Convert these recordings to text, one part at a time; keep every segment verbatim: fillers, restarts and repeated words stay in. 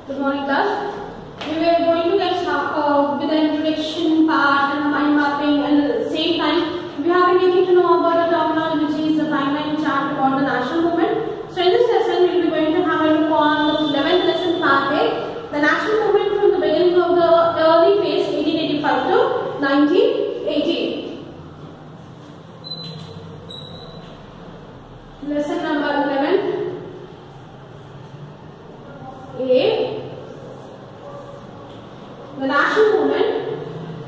Good morning, class. We were going to get started uh, with the introduction part and mind mapping, and at the same time, we have been getting to know about the terminology, which is the timeline chart about the national movement. So in this lesson, we will be going to have a look on the eleventh lesson, part A, the national movement from the beginning of the early phase, eighteen eighty-five to nineteen eighteen. Lesson number eleven. A, the national movement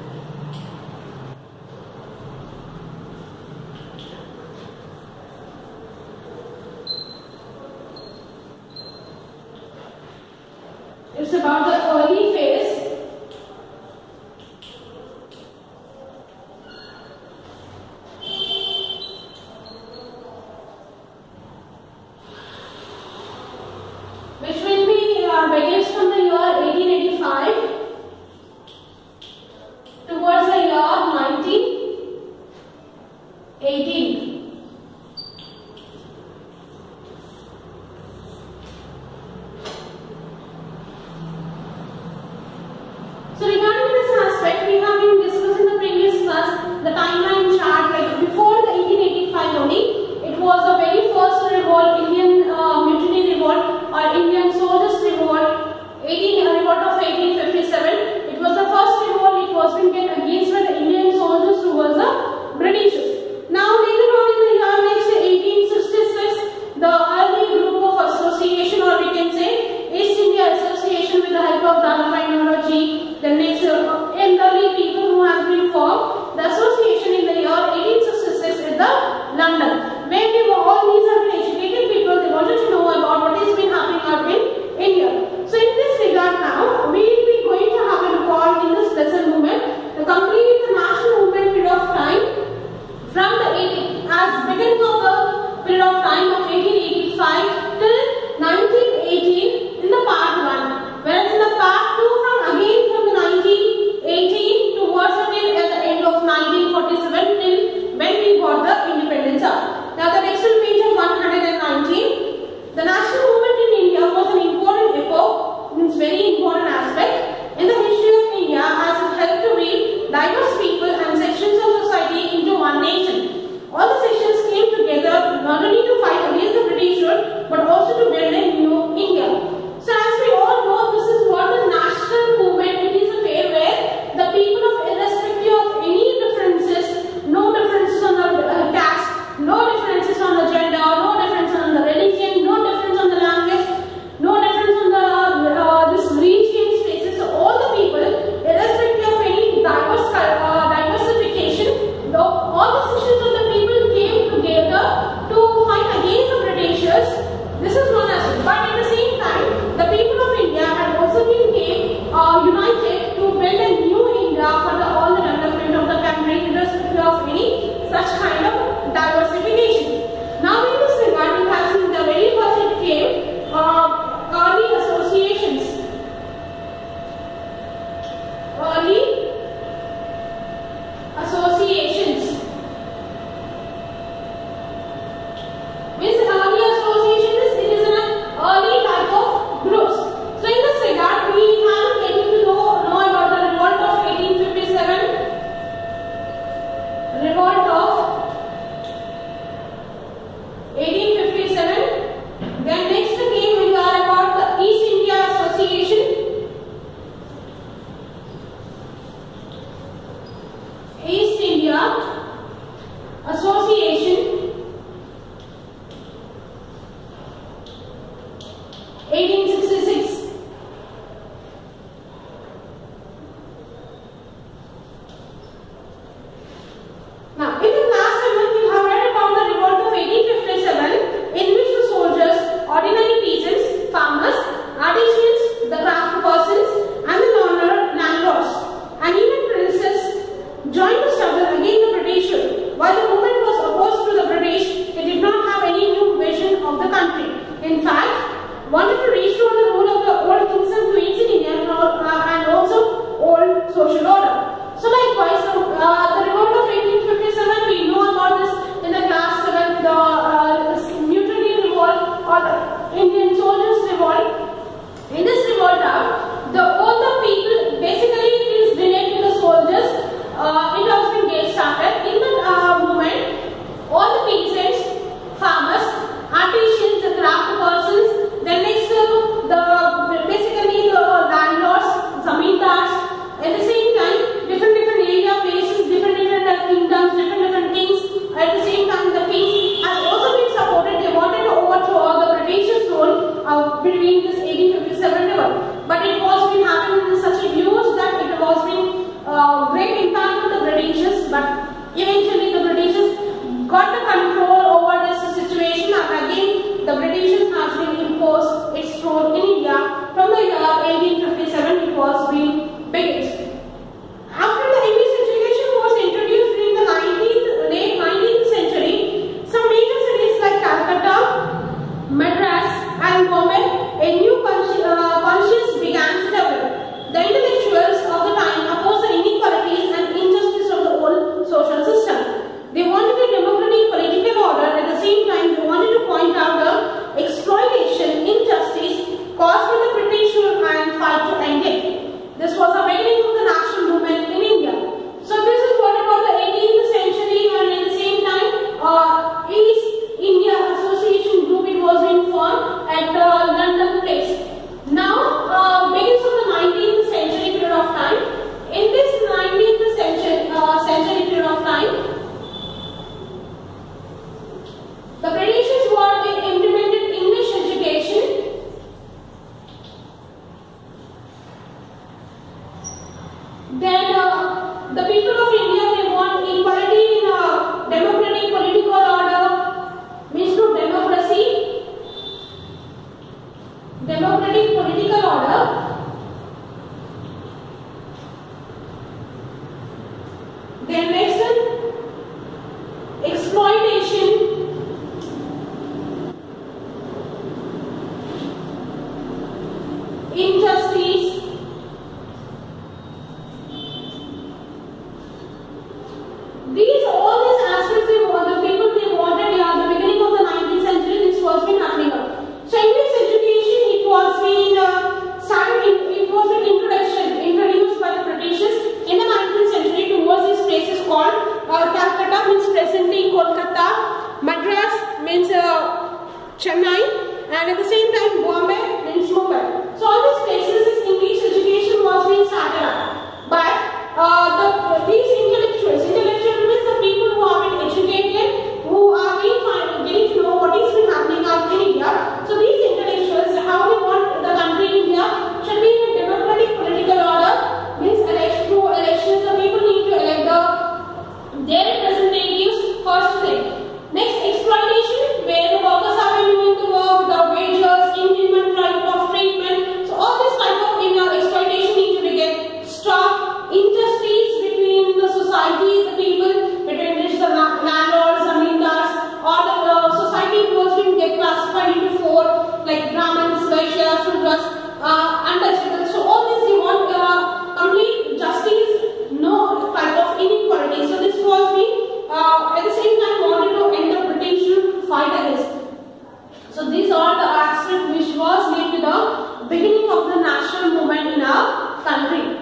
it's about the early phase which will be uh, begins from the year eighteen eighty-five towards the year nineteen eighteen. So regarding this aspect, we have been discussing in the previous class the timeline chart. Like before the eighteen eighty-five only, it was the very first revolt, Indian uh, mutiny revolt or Indian soldiers revolt, eighteen uh, revolt of eighteen fifty-seven. It was the first revolt. It was been against the Indian soldiers towards the Britishers. Now later on in the year next eighteen sixty-six, the early group of association, or we can say East India Association, with the help of Dadabhai Naoroji, the next uh, elderly people who have been formed, the association in the year eighteen sixty-six in the London, where we were all these have been educated people. They wanted to know about what has been happening out in India. So in this regard, now we will be going to have a look on in this lesson movement, the complete the national movement period of time from the eighteen as beginning of the period of time of eighteen eighty-five till nineteen eighteen in the part one, whereas in the part two from again from the nineteen eighteen towards until at the end of nineteen forty-seven till when we got the independence. Now the next page of one hundred nineteen. The national movement in India was an important epoch, means very important aspect in the history of India, as it helped to weave diverse people and sections of society into one nation. All the sections came together not only to fight against the British rule but also to build a new India. So as we all know, this is what the national movement, it is a way where the people of irrespective of any differences, no differences on the uh, caste, no differences on the gender, no differences on the religion, no difference on the language, no difference on the uh, this region spaces. So all the people, irrespective of any diverse uh, diversification, though all the sections of the people came together to fight against the Britishers. This is one aspect. But at the same time, the people of India had also been came, uh, united to build a new India for the, all the development of the country, irrespective of any such kind of diversification. Now in this regard, we have seen the very first it came uh, early associations. Early associations. Means early association is it is an early type of groups. So in this regard, we have getting to know, know about the revolt of eighteen fifty-seven, revolt of eighteen fifty-seven. Then next came we are means uh, Chennai, and at the same time Bombay means Mumbai. So all these places this English education was being started up. But uh, the these intellectuals, intellectuals means the people who have been educated, who are being getting to know what is been happening out in India. So these intellectuals, how they want the country India should be in a democratic political order. Means election through elections, the people need to elect the their representatives first thing. Next, exploitation, where the workers are been doing the work without wages, inhuman type of treatment. So all this type of in, uh, exploitation need to be get stopped. Injustice between the society, the people, between which the landlords, zamindars, or the uh, society was being get classified into four, like Brahmins, Vaishyas, Shudras, uh, untouchables. So all this you want uh, complete justice, no type of inequality. So this was being uh, at the same time wanted to end the British fight against. So these are the aspects which was made to the beginning of the national movement in our country.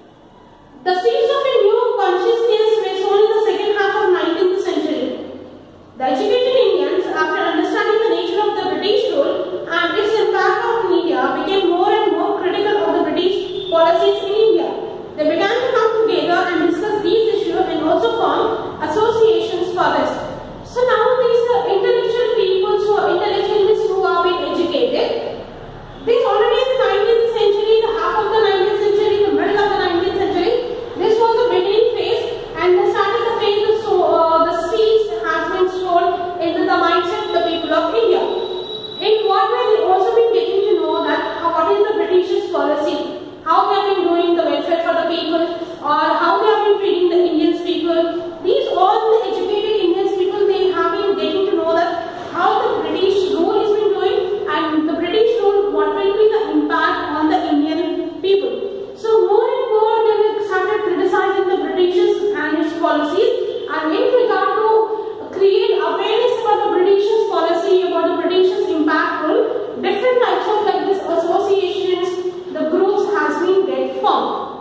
The seeds of a new consciousness were sown in the second half of nineteenth century. The educated Indians, after understanding the nature of the British rule and its impact on India, became more and more critical of the British policies in India. They began to come together and discuss these issues and also form associations for this. So now these uh, intellectual people, so intellectuals who are being educated, this already in the nineteenth century, the half of the nineteenth century, the middle of the nineteenth century, this was the beginning phase, and they started the phase of so uh, the seeds has been sown into the mindset of the people of India. In what way they also been getting to know that how, what is the British's policy, how they have been doing the welfare for the people, or how they have been treating the Indian people. These all the educated Indian people, they have been getting to know that how the British rule is been doing, and the British rule, what will be the impact on the Indian people. So more and more they started criticizing the British's and its policies, and in regard to create awareness about the British's policy, about the British's impact rule, different types of like this associations, the groups has been get formed.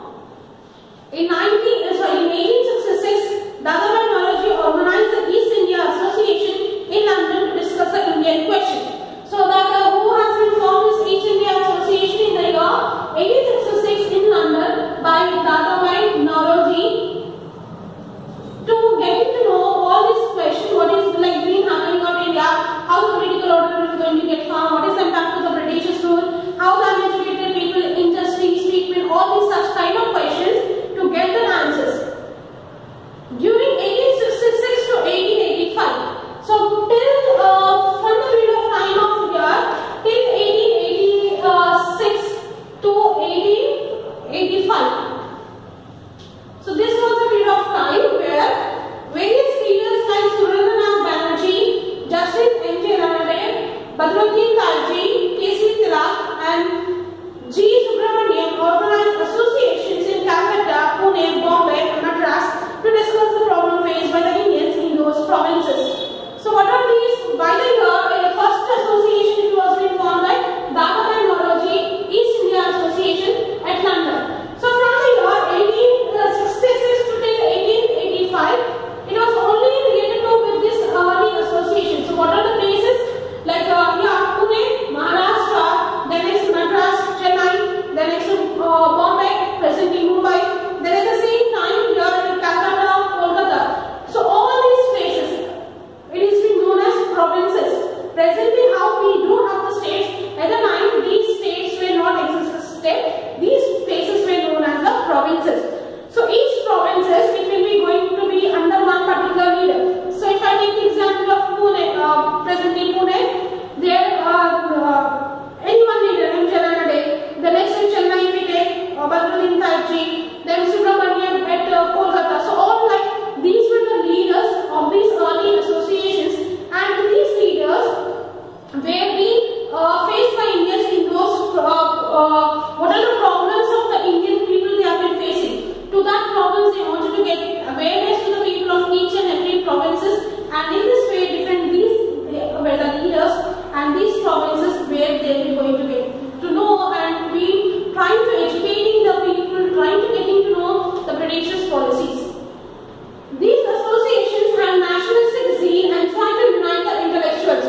In nineteen, sorry, in eighteen sixty-six, Dadabhai Naoroji organized the East India Association in London to discuss the Indian question. So that uh, who has been formed this East India Association in the year eighteen sixty-six in London by Dadabhai Naoroji to get to know all this question, what is like been happening on India, how the political order is going to get formed, what is the impact of the British rule, how the uneducated people, injustice, treatment, all these such kind of questions to get the answers. During eighteen sixty-six to eighteen eighty-five, so till uh, from the period of time of year till eighteen eighty-six to eighteen eighty-five. So this was a period of time where various leaders like Surendranath Banerjee, Justice N J Ranade, Badruddin Talji, K C Tilak, and G Subramaniam organized associations in Calcutta, Pune, Bombay, and Madras to discuss the problem faced by the Indians in those provinces. So what are these? By the year, the first association it was being formed by Dadabhai Naoroji, East India Association at London. So from the year eighteen sixty-six to till eighteen eighty-five, it was only related to with this early association. So what are the places? Like uh, yeah, Pune, Maharashtra, then next Madras, Chennai, then next uh, Bombay, presently Mumbai, then at the same time here in Calcutta, Kolkata. So all these places, it is been known as provinces. Presently how we do have the states, at the time these states were not existed, these places were known as the provinces. So each provinces, it will be going to be under one particular leader. So if I take the example of Pune, uh, presently Pune, there are uh, any one leader, M J Ranade. The next in Chennai, if we take uh, Badruddin Talji, then Subramaniam at uh, Kolkata. So all like these were the leaders of these early associations, and these leaders were being uh, faced by Indians in those uh, uh, what are the problems of the Indian people they have been facing. To that problems they wanted to get awareness to the people of each and every provinces, and in this way different these were the leaders and these provinces where they were going to get to know and be trying to educating the people, trying to getting to know the British's policies. These associations had nationalistic zeal and tried to unite the intellectuals.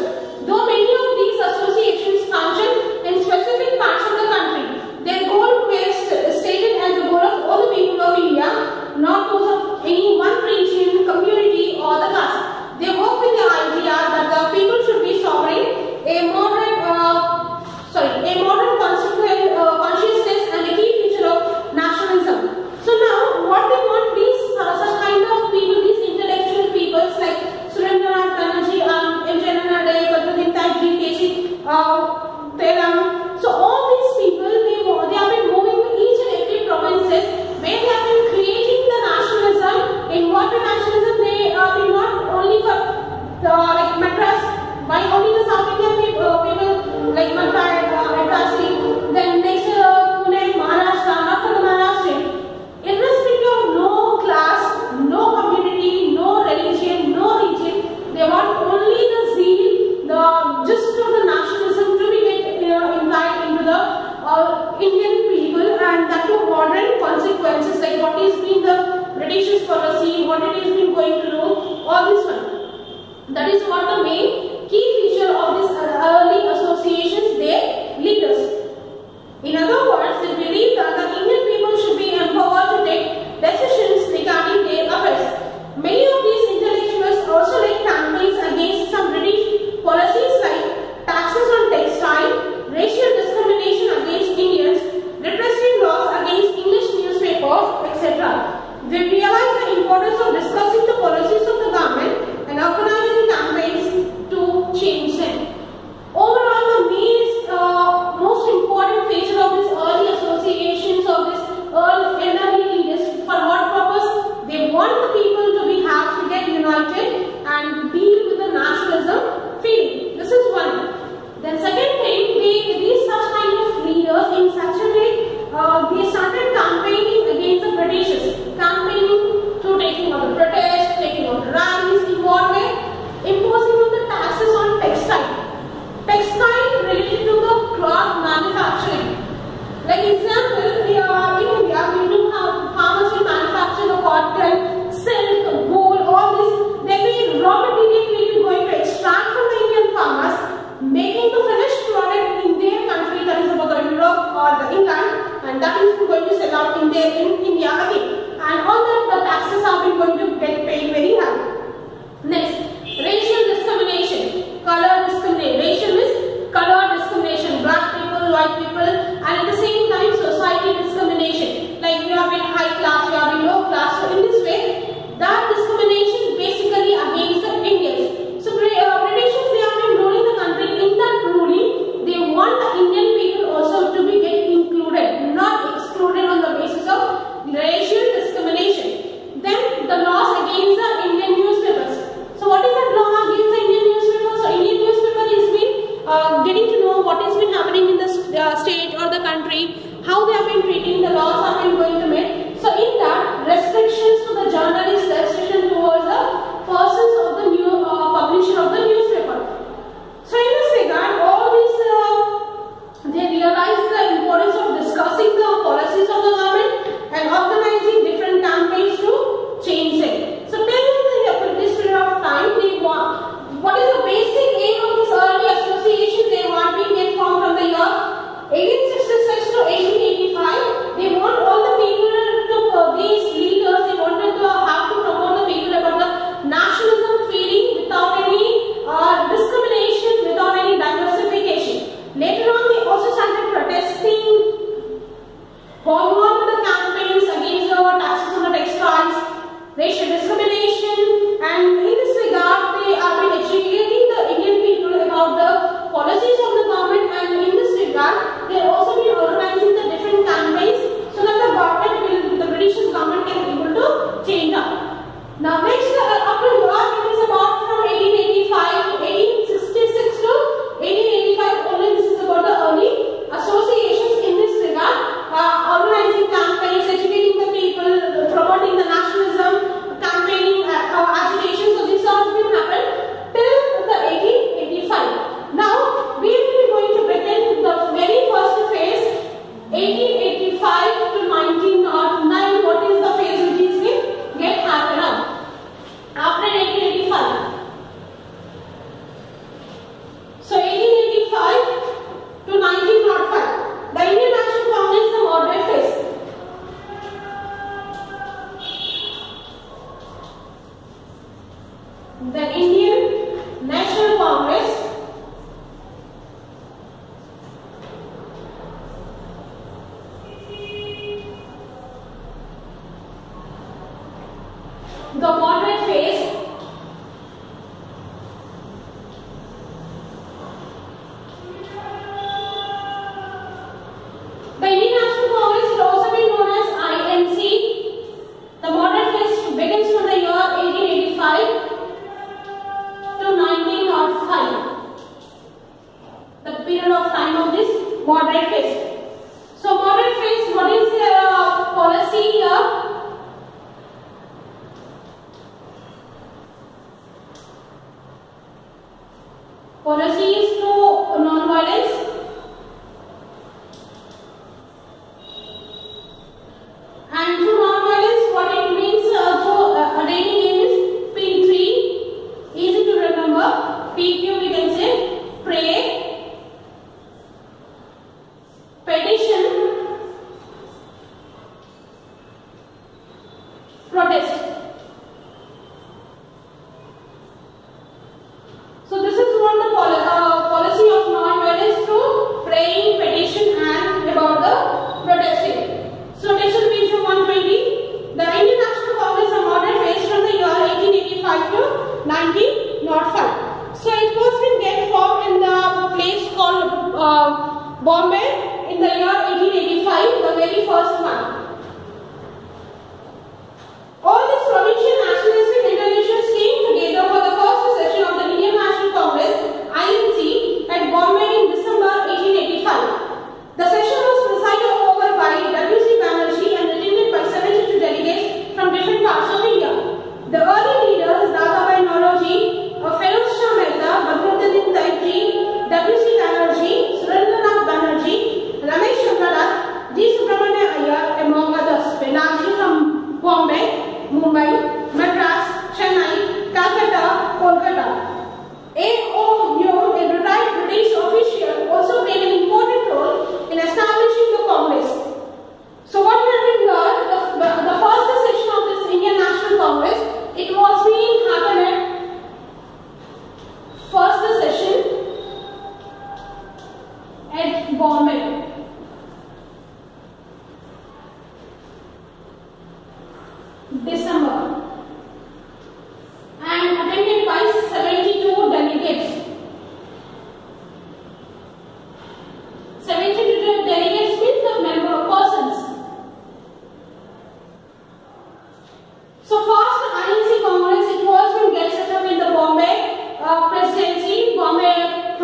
and deal with the nationalism feeling. This is one. Then second thing, they, these such kind of leaders in such a way, uh, they started campaigning against the Britishers, campaigning through taking on the protests, taking on the rallies, in what way? Imposing on the taxes on textile. Textile related to the cloth manufacturing. Like example, we are in India, we do have farmers who manufacture the cotton, silk, wool, all this. Then we raw material we will going to extract from the Indian farmers, making the finished product in their country, that is about the Europe or the England, and that is going to sell out in their in India again. And all that the taxes are going to get paid very high. Next, racial discrimination, color discrimination. Racial is color discrimination, black people, white people, and at the same time society discrimination. Like you have been high class, you have been low class. So in this way, that discrimination basically against the Indians. So uh, Britishers, they have been ruling the country. In that ruling, they want the Indian people also to be get included, not excluded on the basis of racial discrimination. Then the laws against the Indian newspapers. So what is that law against the Indian newspaper? So Indian newspaper is been uh, getting to know what has been happening in the uh, state or the country, how they have been treating, the laws have been going to make. So in that, restrictions to the journalists, restriction towards the persons of the new uh, publisher of the newspaper. So in this regard, all these uh, they realize the importance of discussing the policies of the government and organizing different campaigns to change it. So till this period of time, they want, what is the basic aim of this early association? They want to get formed from the year eighteen sixty-six to eighteen eighty-five. They want all the people to, uh, these leaders, they wanted to uh, have to promote the people about the nationalism feeling without any uh, discrimination, without any diversification. Later on, they also started protesting, going on with the campaigns against the taxes on the textiles, racial discrimination, and in this regard, they have been educating the Indian people about the policies of the government, and in this regard, they have also been organizing the different campaigns so that the government will, the British government can be able to change up. Now next, uh, up to here, it is about from eighteen eighty-five to eighteen sixty-six to eighteen eighty-five, only this is about the early associations in this regard, uh, organizing campaigns, educating the people, promoting the nationalism, campaigning, uh, uh, agitation. So this has been happened till the eighteen eighty-five. Now we will be going to begin the very first phase, eighteen eighty-five to nineteen oh nine. What is the phase which is will get happen now after eighteen eighty-five? So eighteen eighty-five to nineteen oh five, the Indian National Congress, the moderate phase. The Indian National Congress, the moderate phase, the Indian National Congress is also been known as I N C. The moderate phase begins from the year eighteen eighty-five to nineteen oh five, the period of time of this moderate phase. So moderate phase, what is the uh, policy here? Policy is to non-violence, and to non-violence, what it means, uh, so uh, attaining aim is P three, easy to remember. P Q we can say pray, petition, protest. So this is what the poli uh, policy of non-violence through praying, petition, and about the protesting. So next on page one twenty, the Indian National Congress, a moderate phase from the year eighteen eighty-five to nineteen oh five. So it was been get formed in the place called uh, Bombay in the year eighteen eighty-five, the very first one. All these provincial nationalistic intellectuals came together for the first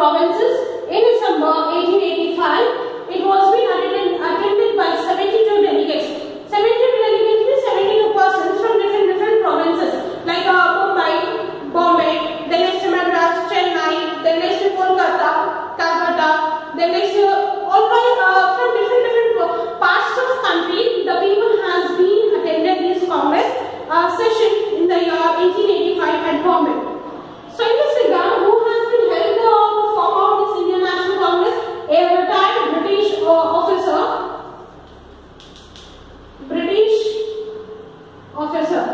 provinces. In December eighteen eighty-five, it was been attended, attended by seventy-two delegates. seventy-two delegates means seventy-two persons from different different provinces like uh, Mumbai, Bombay, then next Madras, Chennai, then next Kolkata, Calcutta, then next uh, all by uh, from different different parts of the country. The people has been attended this Congress uh, session in the year eighteen eighty-five at Bombay. So in this regard, who has been held the form of this Indian National Congress? A retired British uh, officer. British officer.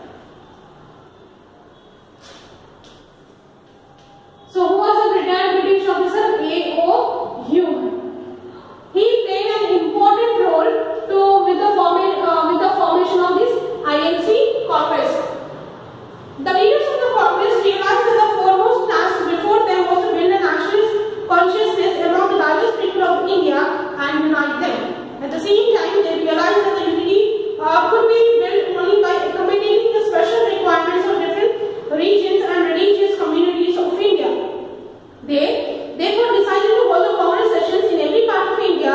So who was a retired British officer? A O Hume. He played an important role to with the forma, uh, with the formation of this I N C Congress. The leaders of the Congress realized that the foremost task before them was to build a nationalist consciousness among the largest people of India and unite them. At the same time, they realized that the unity uh, could be built only by accommodating the special requirements of different regions and religious communities of India. They therefore decided to hold the Congress sessions in every part of India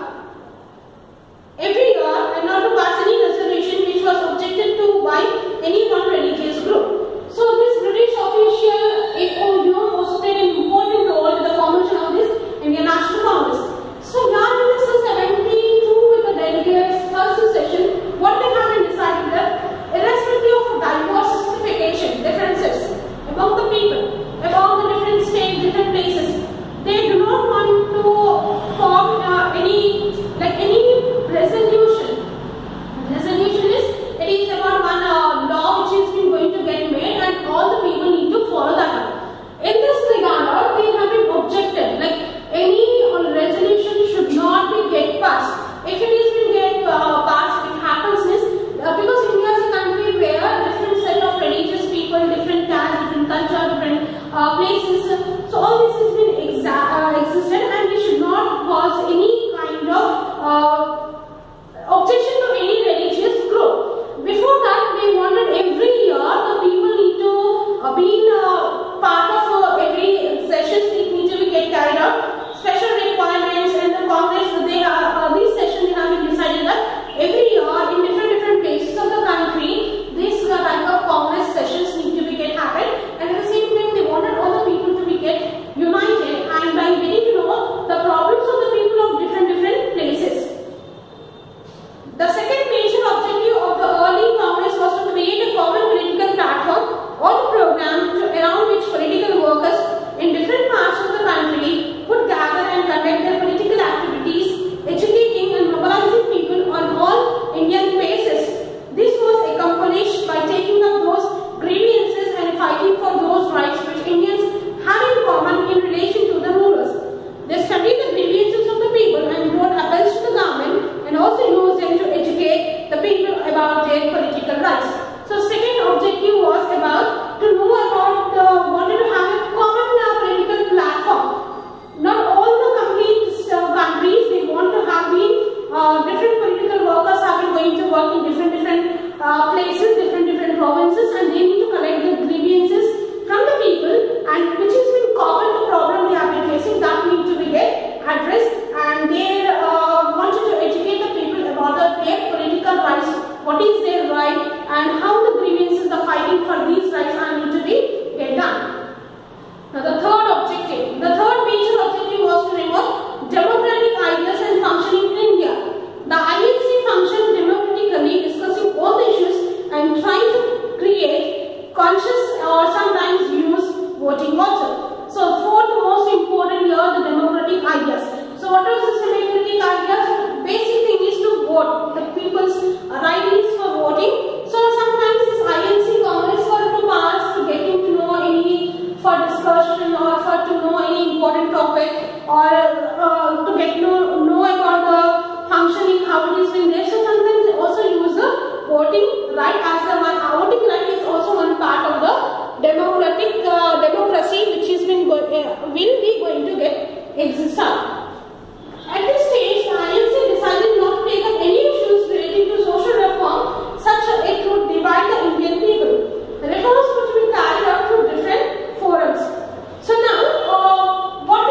every year and not to pass any resolution which was objected to by any one religious group. So this British official A O Hume also played an important role in the formation of this Indian National Congress. So now in this seventy-two with the delegates first session, what they have been decided that irrespective of diversification differences among the people, among the different states, different places, they do not want to form uh, any like any resolution. Resolution is it is about one uh, law which is been going to get made and all the people need to follow that one. In this regard, they have been objected like any uh, resolution should not be get passed. If it is been get uh, passed, it happens is uh, because India is a country where different set of religious people, different castes, different culture, different uh, places. So all this has been exa uh, existed, and we should not cause any kind of uh, objection to any religious group. Before that, they wanted every year the people need to uh, be uh, part of uh, every sessions. It need to be get carried out. Special requirements and the Congress. They are uh, these sessions they have been decided that every year in different different places of the country, this uh, type of Congress sessions need to be get happen. And at the same time, they wanted all the people to be get united and by getting to know the problems of the people of different different places. The second major objective of the early Congress was to create a common political platform or program to, around which political workers in different parts of the country would gather and conduct their political activities, educating and mobilizing people on all Indian bases. This was accomplished by taking up those grievances and fighting for those rights which Indians have in common in relation to the rulers. They studied the grievances of the people and wrote appeals to the government and also used them to educate the people about their political rights. So second objective was about to know about the wanted to have a common uh, political platform. Not all the complete uh, countries they want to have been uh, different political workers have been going to work in different different uh, places, different different provinces, and they need to collect the grievances from the people and which has been common to problem they have been facing that need to be get addressed, and they uh, wanted to educate the people about the, their political rights, what is their right and how the grievances are fighting for these rights are need to be get done. Now the third objective, the third major objective was to promote democratic ideas and functioning in India. The I N C functioned democratically, discussing all the issues and trying to create conscious or sometimes use voting also. So fourth most important here, the democratic ideas. So what are the democratic ideas? Basic thing is to vote. The people's right is for voting. So sometimes this I N C Congress for to pass to getting to know any for discussion or for to know any important topic or uh, to get to know, know about the functioning how it is been there. So sometimes they also use the voting right as the one. Voting right is also one part of the democratic uh, democracy which is been go uh, will be going to get exist. At this stage, the I N C decided not to take up any issues relating to social reform such that it would divide the Indian people. The reforms would be carried out through different forums. So now, uh, what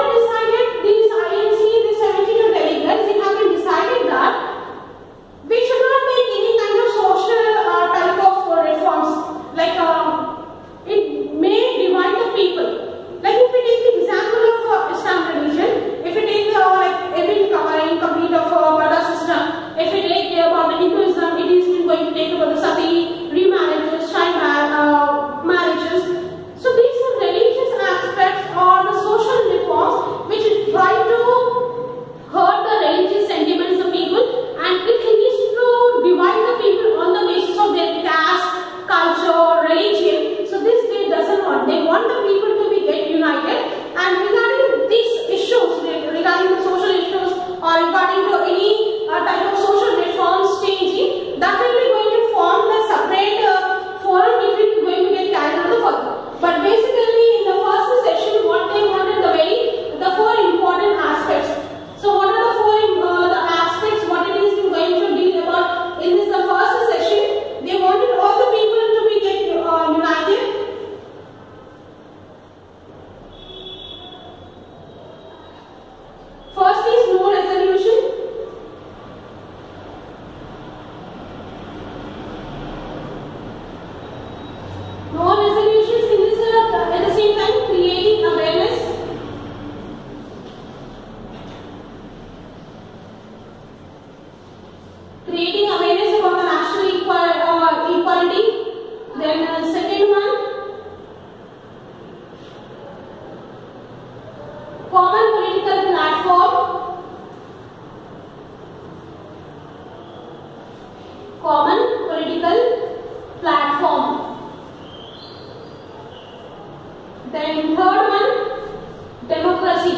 Then third one, democracy.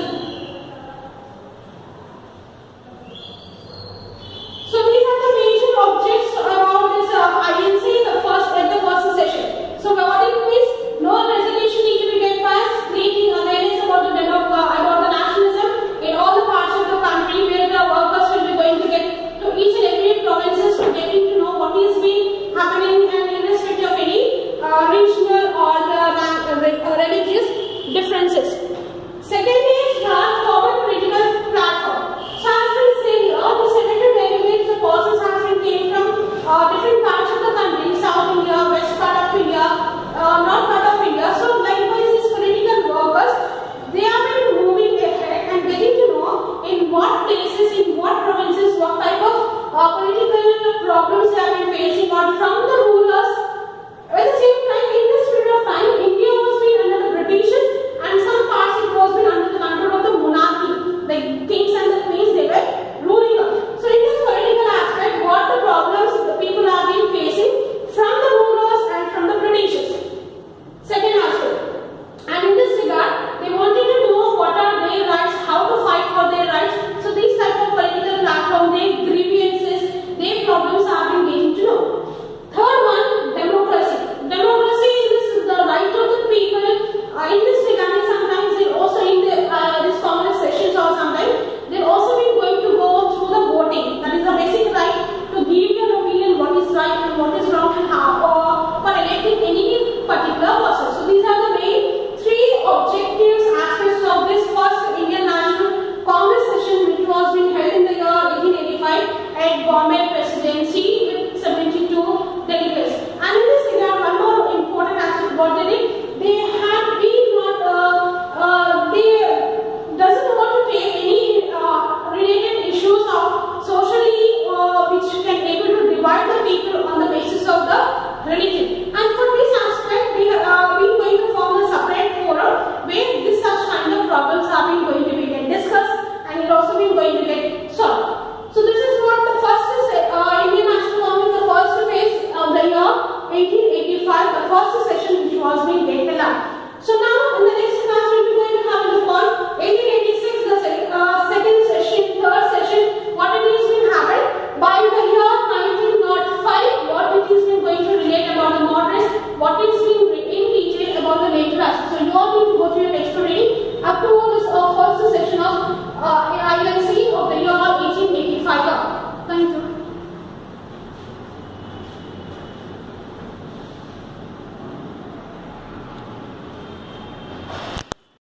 So these are the major objects around this uh, I N C the first at the first session. So what it means, no resolution need to be get passed, creating awareness about the develop, uh, about the nationalism in all the parts of the country where the workers will be going to get to each and every provinces to getting to know what is being happening and irrespective of any uh, regional or the uh, religious differences. Second is the common political platform. So as we say here, the senator delegates the persons has been came from uh, different parts of the country, South India, West part of India, uh, North part of India. So likewise these political workers, they have been moving ahead and getting to know in what places, in what provinces, what type of uh, political problems they have been facing or from the rulers. At the same time, in this period of time, India was been under the Britishers and some parts it was been under the control of the monarchy, the kings and the queens they were ruling up. So in this political aspect, what the problems the people have been facing from the rulers and from the Britishers. Second aspect. And in this regard, they wanted to know what are their rights, how to fight for their rights. So these type of political platform, their grievances, their problems have been getting to know. Third one, democracy. Democracy is the right of the people. Uh, in this regard, sometimes they also in the uh, this Congress sessions or sometimes they also been going to go through the voting. That is the basic right to give your opinion what is right and what is wrong and how or for electing any particular person. So these are the main three objectives aspects of this first Indian National Congress session, which was being held in the year eighteen eighty-five at Bombay Presidency with seventy-two delegates. And in this regard, one more important aspect about they did, they had been not uh, uh, they doesn't want to take any uh, related issues of socially uh, which can able to divide the people on the basis of the religion. And for this aspect, we are uh, we going to form a separate forum where this such kind of problems are being going to be get discussed and it also been going to get solved. So this is what the first uh, Indian National Congress, the first phase of the year eighteen eighty-five, the first session which was being get held. So now in the next class we will be going to have a look on eighteen eighty-six, the uh, second session, third session, what it is been happened by the year nineteen oh five, what it is been going to relate about the moderates, what is being in detail about the labor aspect. So you all need to go to your